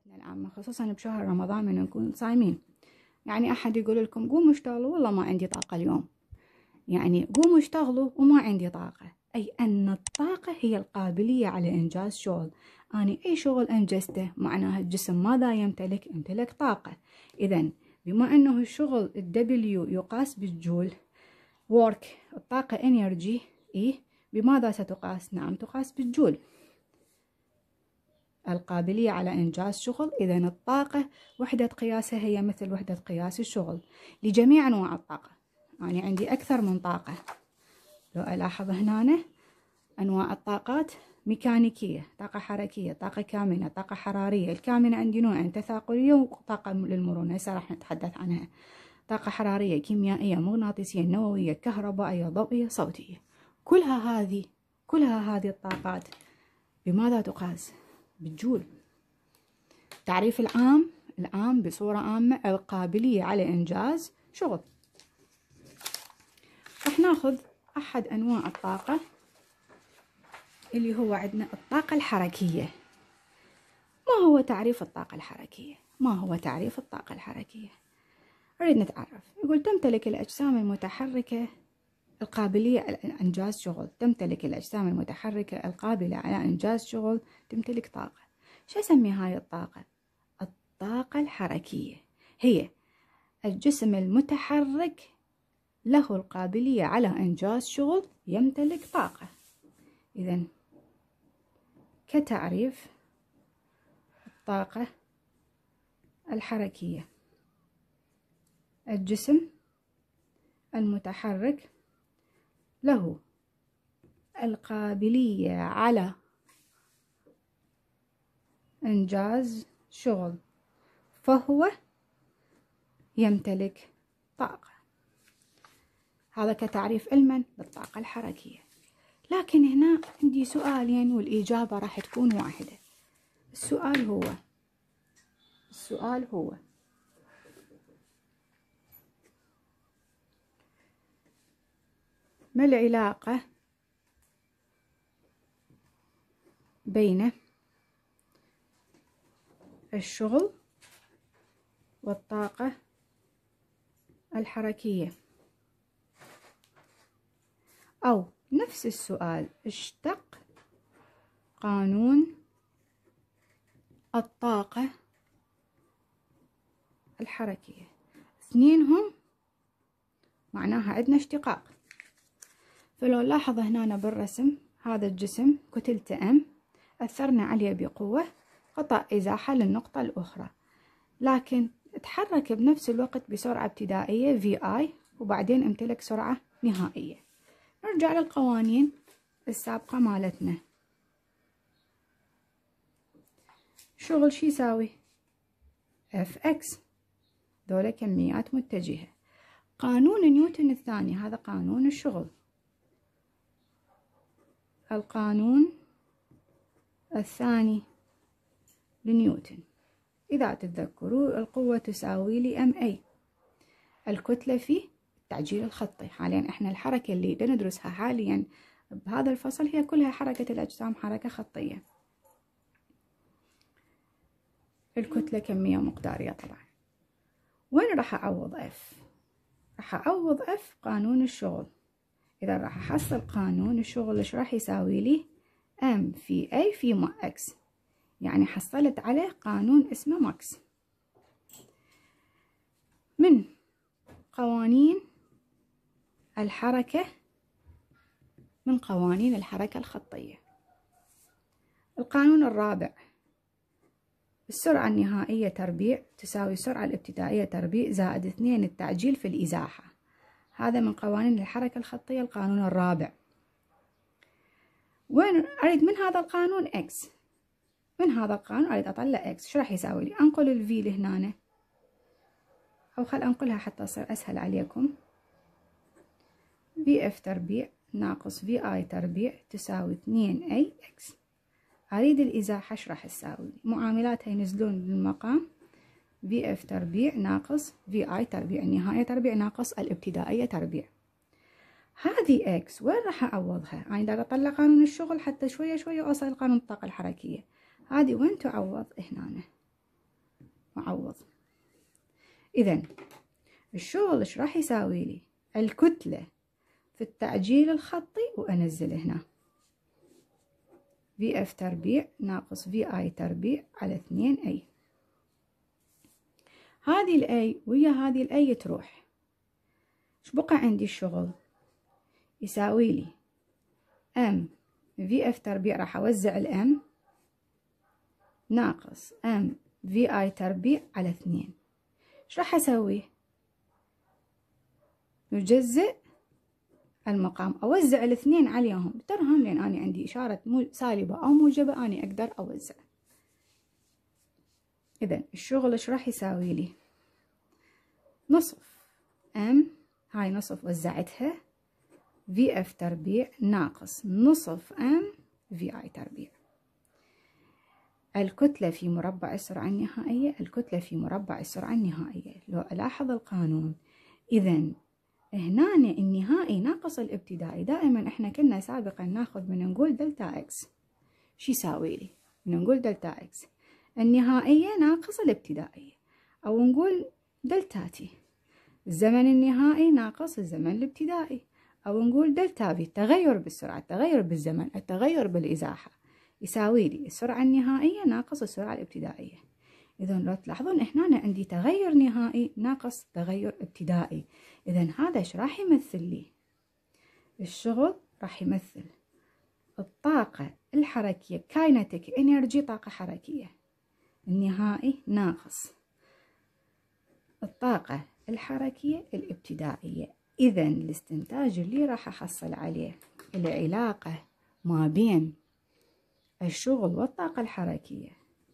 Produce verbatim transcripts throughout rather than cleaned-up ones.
العامة خصوصا بشهر رمضان من نكون صايمين. يعني أحد يقول لكم قوموا اشتغلوا، والله ما عندي طاقة اليوم. يعني قوموا اشتغلوا وما عندي طاقة، أي أن الطاقة هي القابلية على إنجاز شغل. أنا أي شغل أنجزته معناها الجسم ماذا يمتلك؟ يمتلك طاقة. إذن بما أنه الشغل الدبليو يقاس بالجول، work الطاقة energy، إيه بماذا ستقاس؟ نعم تقاس بالجول. القابلية على إنجاز شغل، إذن الطاقة وحدة قياسها هي مثل وحدة قياس الشغل لجميع أنواع الطاقة. يعني عندي أكثر من طاقة. لو ألاحظ هنا أنواع الطاقات: ميكانيكية، طاقة حركية، طاقة كامنة، طاقة حرارية. الكامنة عندي نوعين: تثاقلية وطاقة للمرونة، هسه راح نتحدث عنها. طاقة حرارية، كيميائية، مغناطيسية، نووية، كهربائية، ضوئية، صوتية. كلها هذه كلها هذه الطاقات بماذا تقاس؟ بالجول. التعريف العام العام بصورة عامة: القابلية على إنجاز شغل. رح ناخذ أحد أنواع الطاقة اللي هو عندنا الطاقة الحركية. ما هو تعريف الطاقة الحركية؟ ما هو تعريف الطاقة الحركية؟ نريد نتعرف. يقول: تمتلك الأجسام المتحركة القابلية على إنجاز شغل. تمتلك الأجسام المتحركة القابلة على إنجاز شغل تمتلك طاقة. شو أسمي هاي الطاقة؟ الطاقة الحركية هي الجسم المتحرك له القابلية على إنجاز شغل يمتلك طاقة. إذن كتعريف الطاقة الحركية: الجسم المتحرك له القابلية على إنجاز شغل فهو يمتلك طاقة. هذا كتعريف علما للطاقة الحركية. لكن هنا عندي سؤالين والإجابة راح تكون واحدة. السؤال هو السؤال هو ما العلاقة بين الشغل والطاقة الحركية؟ أو نفس السؤال: اشتق قانون الطاقة الحركية. اثنينهم معناها عندنا اشتقاق. فلو نلاحظ هنا بالرسم، هذا الجسم كتلته ام، أثرنا عليه بقوة، قطع إزاحة للنقطة الأخرى، لكن تحرك بنفس الوقت بسرعة ابتدائية في اي، وبعدين امتلك سرعة نهائية. نرجع للقوانين السابقة مالتنا. شغل شي يساوي؟ اف اكس، دولة كميات متجهة. قانون نيوتن الثاني، هذا قانون الشغل. القانون الثاني لنيوتن، إذا تتذكروا القوة تساوي لي ام اي، الكتلة في التعجيل الخطي. حاليا احنا الحركة اللي ندرسها حاليا بهذا الفصل هي كلها حركة الأجسام، حركة خطية. الكتلة كمية مقدارية طبعا. وين راح أعوض اف؟ راح أعوض اف قانون الشغل. إذا راح أحصل قانون الشغل إيش راح يساوي لي؟ ام في اي في ما اكس، يعني حصلت عليه قانون اسمه ماكس. من قوانين الحركة من قوانين الحركة الخطية. القانون الرابع: السرعة النهائية تربيع تساوي السرعة الابتدائية تربيع زائد اثنين التعجيل في الإزاحة. هذا من قوانين الحركة الخطية، القانون الرابع. وين أريد من هذا القانون إكس؟ من هذا القانون أريد أطلع إكس. شو راح يساوي لي؟ أنقل الفي لهنا، أو خل أنقلها حتى تصير أسهل عليكم. في اف تربيع ناقص في اي تربيع تساوي اثنين اي اكس. أريد الإزاحة، شو راح تساوي؟ معاملاتها ينزلون بالمقام. في اف تربيع ناقص في اي تربيع، النهاية تربيع ناقص الابتدائية تربيع. هذه اكس وين راح أعوضها؟ أنا دا أطلع قانون الشغل حتى شوية شوية أوصل لقانون الطاقة الحركية. هذه وين تعوض؟ هنا. وأعوض. إذن الشغل إيش راح يساوي لي؟ الكتلة في التعجيل الخطي وأنزل هنا في اف تربيع ناقص في اي تربيع على اثنين اي. هذه الاي ويا هذه الاي تروح. ايش بقى عندي الشغل؟ يساوي لي ام في اف تربيع، راح اوزع الام ناقص ام في اي تربيع على اثنين. ايش راح اسوي؟ نجزئ المقام، اوزع الاثنين عليهم ترهم، لان انا عندي اشارة سالبة او موجبة اني اقدر اوزع. اذا الشغل ايش راح يساوي لي؟ نصف ام، هاي نصف وزعتها، في اف تربيع ناقص نصف ام في اي تربيع. الكتلة في مربع السرعة النهائية، الكتلة في مربع السرعة النهائية. لو ألاحظ القانون، إذن هنا النهائي ناقص الابتدائي. دائما احنا كنا سابقا ناخذ من نقول دلتا اكس، شو يساوي لي؟ من نقول دلتا اكس النهائية ناقص الابتدائية، أو نقول دلتا تي الزمن النهائي ناقص الزمن الابتدائي، أو نقول دلتا في التغير بالسرعة، التغير بالزمن، التغير بالإزاحة، يساوي لي السرعة النهائية ناقص السرعة الابتدائية. إذا لو تلاحظون هنا عندي تغير نهائي ناقص تغير ابتدائي. إذا هذا ايش راح يمثل لي؟ الشغل راح يمثل الطاقة الحركية كاينتيك انرجي، طاقة حركية النهائي ناقص الطاقة الحركية الابتدائية. إذا الاستنتاج اللي راح أحصل عليه العلاقة ما بين الشغل والطاقة الحركية،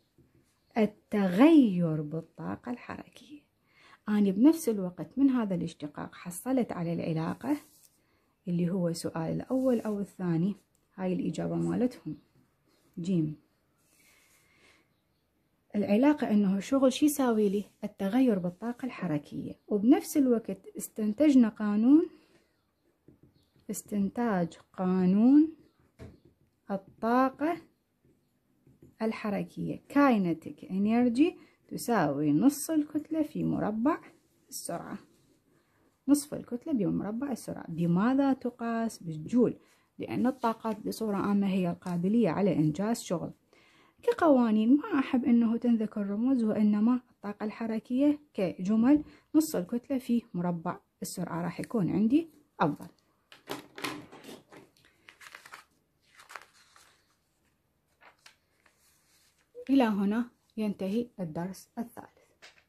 التغير بالطاقة الحركية. أنا بنفس الوقت من هذا الاشتقاق حصلت على العلاقة اللي هو سؤال الأول أو الثاني، هاي الإجابة مالتهم جيم. العلاقة إنه الشغل شي يساوي لي؟ التغير بالطاقة الحركية. وبنفس الوقت استنتجنا قانون، استنتاج قانون الطاقة الحركية كاينتيك انرجي تساوي نص الكتلة في مربع السرعة. نصف الكتلة بمربع السرعة. بماذا تقاس؟ بالجول، لأن الطاقات بصورة عامة هي القابلية على إنجاز شغل. كقوانين ما أحب أنه تنذكر رموز، وإنما الطاقة الحركية كجمل نص الكتلة في مربع السرعة راح يكون عندي أفضل. إلى هنا ينتهي الدرس الثالث.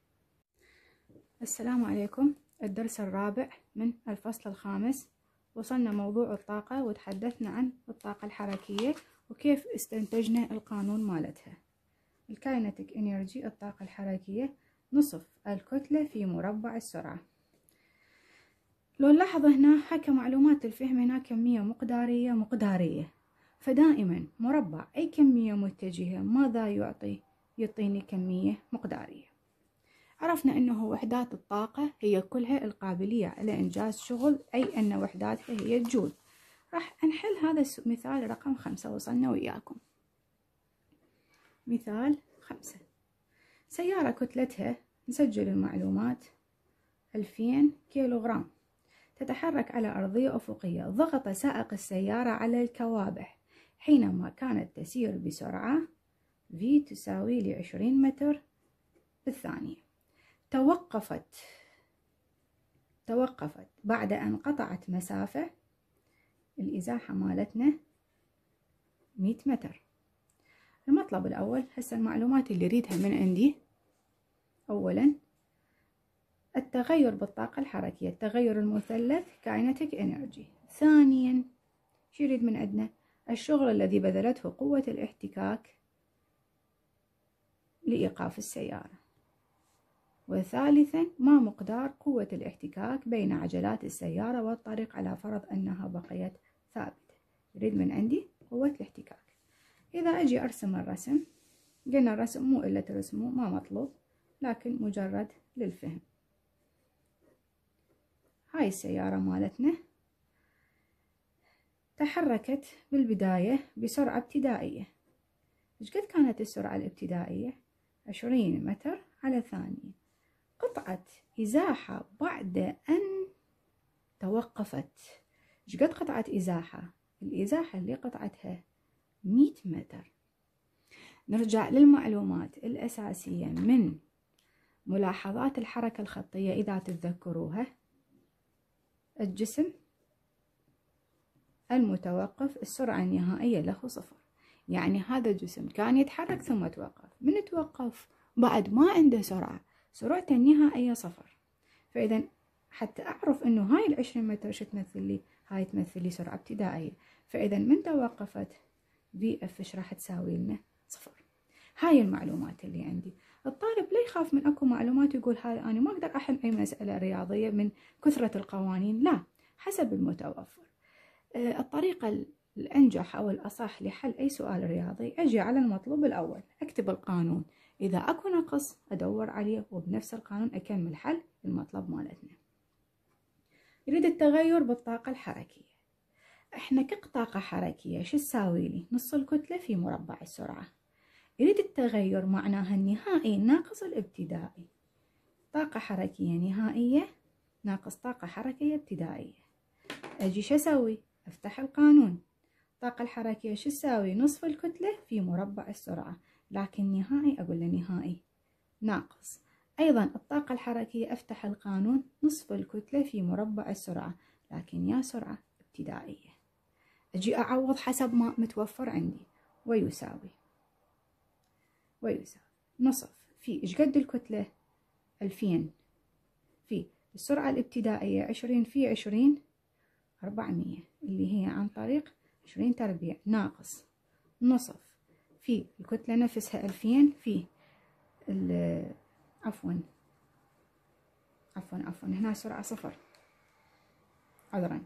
السلام عليكم. الدرس الرابع من الفصل الخامس. وصلنا موضوع الطاقة وتحدثنا عن الطاقة الحركية وكيف استنتجنا القانون مالتها. الكاينتيك انرجي، الطاقة الحركية، نصف الكتلة في مربع السرعة. لو نلاحظ هنا حكى معلومات الفهم هنا كمية مقدارية مقدارية، فدائما مربع أي كمية متجهة ماذا يعطي؟ يعطيني كمية مقدارية. عرفنا أنه وحدات الطاقة هي كلها القابلية على إنجاز شغل، أي أن وحداتها هي الجول. راح نحل هذا مثال رقم خمسة وصلنا وياكم. مثال خمسة. سيارة كتلتها، نسجل المعلومات، ألفين كيلوغرام، تتحرك على أرضية أفقية. ضغط سائق السيارة على الكوابح حينما كانت تسير بسرعة في تساوي لعشرين متر بالثانية. توقفت توقفت بعد أن قطعت مسافة، الإزاحة مالتنا مئة متر. المطلب الأول، هسه المعلومات اللي ريدها من عندي، أولا التغير بالطاقة الحركية، التغير المثلث كاينتيك انرجي. ثانيا شو يريد من عندنا؟ الشغل الذي بذلته قوة الاحتكاك لإيقاف السيارة. وثالثا ما مقدار قوة الاحتكاك بين عجلات السيارة والطريق على فرض أنها بقيت ثابتة. يريد من عندي قوة الاحتكاك. إذا أجي أرسم الرسم، قلنا الرسم مو إلا ترسمه، ما مطلوب، لكن مجرد للفهم. هاي السيارة مالتنا تحركت بالبداية بسرعة ابتدائية. إيش قد كانت السرعة الابتدائية؟ عشرين متر على ثانية. قطعة إزاحة بعد أن توقفت. إيش قد قطعة إزاحة؟ الإزاحة اللي قطعتها مئة متر. نرجع للمعلومات الأساسية من ملاحظات الحركة الخطية إذا تتذكروها. الجسم المتوقف السرعة النهائية له صفر، يعني هذا الجسم كان يتحرك ثم توقف، من توقف بعد ما عنده سرعة، سرعته النهائية صفر. فإذا حتى أعرف إنه هاي العشرين متر شو تمثل لي؟ هاي تمثل لي سرعة ابتدائية. فإذا من توقفت في اف ايش راح تساوي لنا؟ صفر. هاي المعلومات اللي عندي. الطالب لا يخاف من اكو معلومات يقول هاي أنا ما أقدر أحل أي مسألة رياضية من كثرة القوانين، لا، حسب المتوفر. آه الطريقة الأنجح أو الأصح لحل أي سؤال رياضي أجي على المطلوب الأول، أكتب القانون، إذا أكو نقص أدور عليه وبنفس القانون أكمل حل المطلب مالتنا. يريد التغير بالطاقة الحركية. احنا كطاقة حركية شو تساوي لي؟ نص الكتلة في مربع السرعة. يريد التغير معناها النهائي ناقص الابتدائي. طاقة حركية نهائية ناقص طاقة حركية ابتدائية. أجي شو أسوي؟ أفتح القانون. الطاقة الحركية شو تساوي؟ نصف الكتلة في مربع السرعة، لكن نهائي أقول له نهائي ناقص. أيضا الطاقة الحركية أفتح القانون، نصف الكتلة في مربع السرعة، لكن يا سرعة ابتدائية. أجي أعوض حسب ما متوفر عندي، ويساوي ويساوي نصف في إيش قد الكتلة؟ ألفين، في السرعة الابتدائية عشرين في عشرين أربعمية، اللي هي عن طريق عشرين تربيع، ناقص نصف في الكتلة نفسها ألفين في عفوا عفوا عفوا هنا سرعة صفر، عذرا،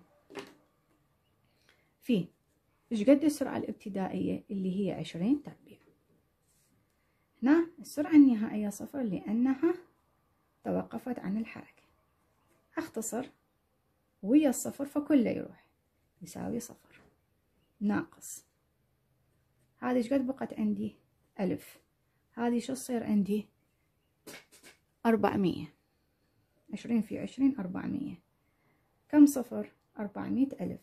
في إيش قد السرعة الابتدائية اللي هي عشرين تربيع. هنا السرعة النهائية صفر لأنها توقفت عن الحركة. أختصر ويا الصفر فكله يروح، يساوي صفر ناقص هذه إيش قد بقت عندي؟ ألف. هذه شو تصير عندي؟ أربعمية. عشرين في عشرين أربعمية. كم صفر؟ أربعمية ألف.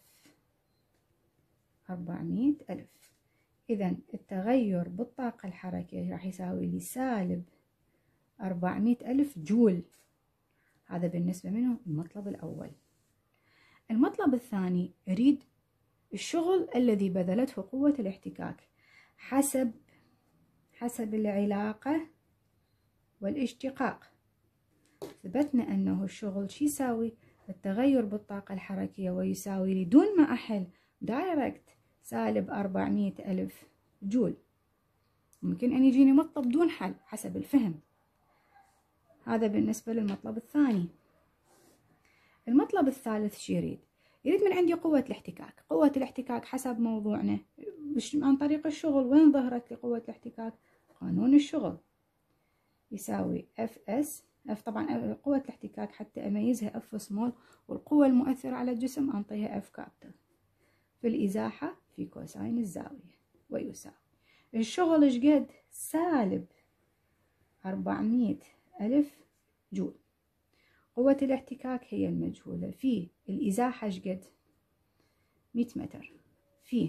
أربعمية ألف. إذا التغير بالطاقة الحركية راح يساوي لي سالب أربعمية ألف جول. هذا بالنسبة منه المطلب الأول. المطلب الثاني أريد الشغل الذي بذلته قوة الاحتكاك حسب حسب العلاقة والاشتقاق. ثبتنا أنه الشغل شي يساوي؟ التغير بالطاقة الحركية، ويساوي لي دون ما أحل دايركت سالب أربعمية ألف جول. ممكن أن يجيني مطلب دون حل حسب الفهم. هذا بالنسبة للمطلب الثاني. المطلب الثالث شي يريد؟ يريد من عندي قوة الاحتكاك. قوة الاحتكاك حسب موضوعنا عن طريق الشغل. وين ظهرت لي قوة الاحتكاك؟ قانون الشغل يساوي اف اس. اف طبعا قوة الاحتكاك حتى اميزها اف سمول، والقوة المؤثرة على الجسم انطيها اف كابيتال، في الازاحة في كوساين الزاوية، ويساوي الشغل ايش قد؟ سالب أربعمية ألف جول. قوة الاحتكاك هي المجهولة، في الازاحة ايش قد؟ مئة متر، في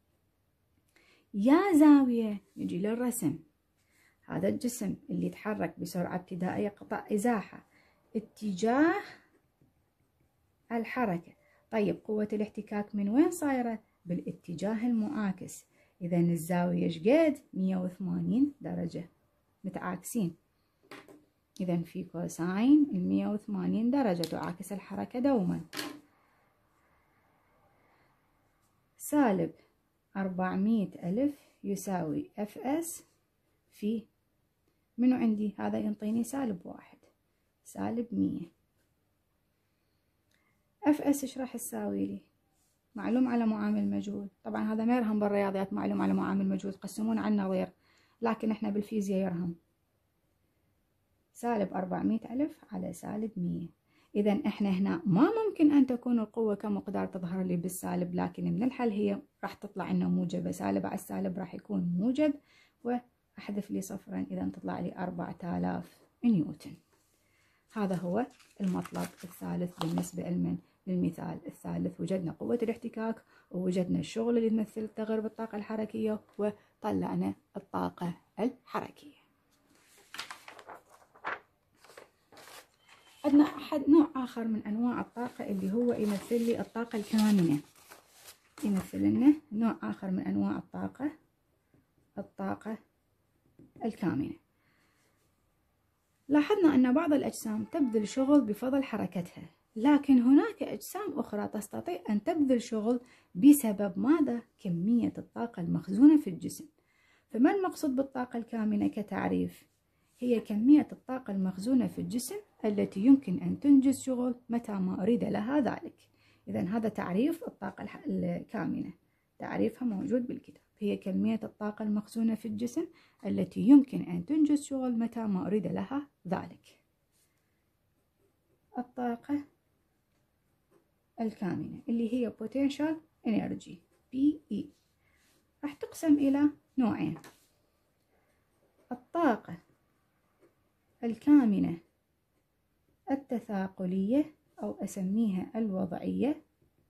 يا زاوية. نجي للرسم. هذا الجسم اللي يتحرك بسرعة ابتدائية قطع إزاحة، اتجاه الحركة. طيب قوة الاحتكاك من وين صايرة؟ بالاتجاه المعاكس. إذا الزاوية ايش قد؟ مية وثمانين درجة، متعاكسين. إذا في كوساين المية وثمانين درجة تعاكس الحركة دوما. سالب أربعمية ألف يساوي اف اس في منو عندي؟ هذا ينطيني سالب واحد، سالب مية. اف اس ايش راح تساوي لي؟ معلوم على معامل مجهول. طبعا هذا ما يرهم بالرياضيات، معلوم على معامل مجهول تقسمون على النظير، لكن احنا بالفيزياء يرهم. سالب أربعمية ألف على سالب مية. إذا احنا هنا ما ممكن أن تكون القوة كمقدار تظهر لي بالسالب، لكن من الحل هي راح تطلع لنا موجبة. سالب على السالب راح يكون موجب، وأحذف لي صفرا، إذا تطلع لي أربعة آلاف نيوتن. هذا هو المطلب الثالث بالنسبة لمن للمثال الثالث. وجدنا قوة الاحتكاك، ووجدنا الشغل اللي يمثل التغير بالطاقة الحركية، وطلعنا الطاقة الحركية. عندنا أحد نوع آخر من أنواع الطاقة اللي هو يمثل لي الطاقة الكامنة. يمثل لنا نوع آخر من أنواع الطاقة، الطاقة الكامنة. لاحظنا أن بعض الأجسام تبذل شغل بفضل حركتها، لكن هناك أجسام أخرى تستطيع أن تبذل شغل بسبب ماذا؟ كمية الطاقة المخزونة في الجسم. فما المقصود بالطاقة الكامنة كتعريف؟ هي كمية الطاقة المخزونة في الجسم التي يمكن أن تنجز شغل متى ما أريد لها ذلك. إذن هذا تعريف الطاقة الكامنة، تعريفها موجود بالكتاب. هي كمية الطاقة المخزونة في الجسم التي يمكن أن تنجز شغل متى ما أريد لها ذلك. الطاقة الكامنة اللي هي potential energy بي إي راح تقسم إلى نوعين: الطاقة الكامنة التثاقلية أو أسميها الوضعية،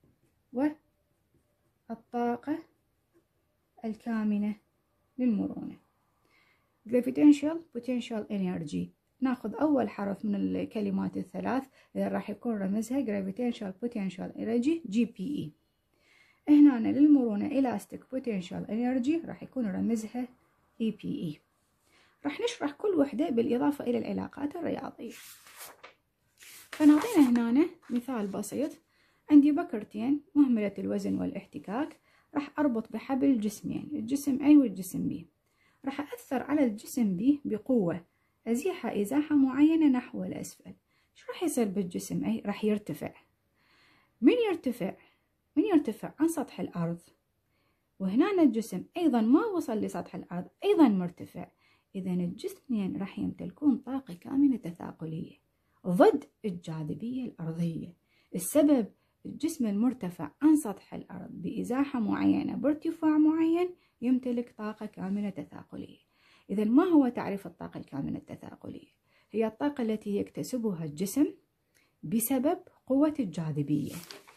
والطاقة الكامنة للمرونة. gravitational potential energy. ناخذ أول حرف من الكلمات الثلاث اللي راح يكون رمزها gravitational potential energy جي بي إي. هنا للمرونة elastic potential energy راح يكون رمزها إي بي إي. راح نشرح كل وحدة بالإضافة إلى العلاقات الرياضية. فنعطينا هنا مثال بسيط. عندي بكرتين مهملة الوزن والاحتكاك، راح أربط بحبل جسمين، الجسم A والجسم B. راح أثر على الجسم B بقوة، أزيحه إزاحة معينة نحو الأسفل. شو راح يصير بالجسم A؟ راح يرتفع. من يرتفع؟ من يرتفع عن سطح الأرض، وهنا الجسم أيضا ما وصل لسطح الأرض، أيضا مرتفع. إذا الجسمين راح يمتلكون طاقة كامنة تثاقلية ضد الجاذبية الأرضية. السبب الجسم المرتفع عن سطح الأرض بإزاحة معينة بارتفاع معين يمتلك طاقة كامنة تثاقلية. إذا ما هو تعريف الطاقة الكامنة التثاقلية؟ هي الطاقة التي يكتسبها الجسم بسبب قوة الجاذبية،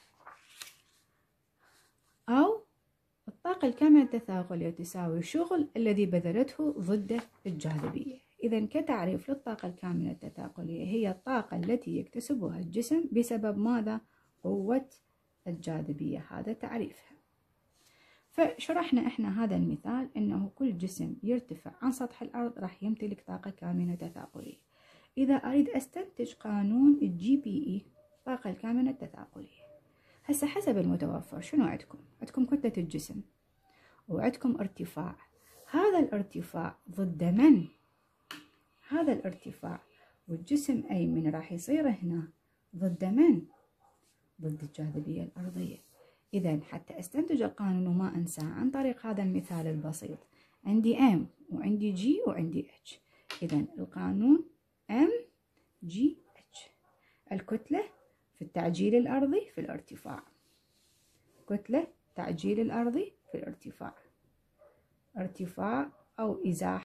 أو الطاقة الكامنة التثاقلية تساوي الشغل الذي بذلته ضد الجاذبية. إذا كتعريف للطاقة الكامنة التثاقلية هي الطاقة التي يكتسبها الجسم بسبب ماذا؟ قوة الجاذبية. هذا تعريفها. فشرحنا احنا هذا المثال انه كل جسم يرتفع عن سطح الارض راح يمتلك طاقة كامنة تثاقلية. اذا اريد استنتج قانون الجي بي اي، الطاقة الكامنة التثاقلية، هسه حسب المتوفر شنو عندكم؟ عندكم كتلة الجسم وعندكم ارتفاع. هذا الارتفاع ضد من؟ هذا الارتفاع والجسم أي من راح يصير هنا ضد من؟ ضد الجاذبية الأرضية. إذا حتى استنتج القانون وما أنساه عن طريق هذا المثال البسيط، عندي M وعندي G وعندي H. إذا القانون M G H. الكتلة في التعجيل الأرضي في الارتفاع، كتلة تعجيل الأرضي في الارتفاع، ارتفاع أو إزاحة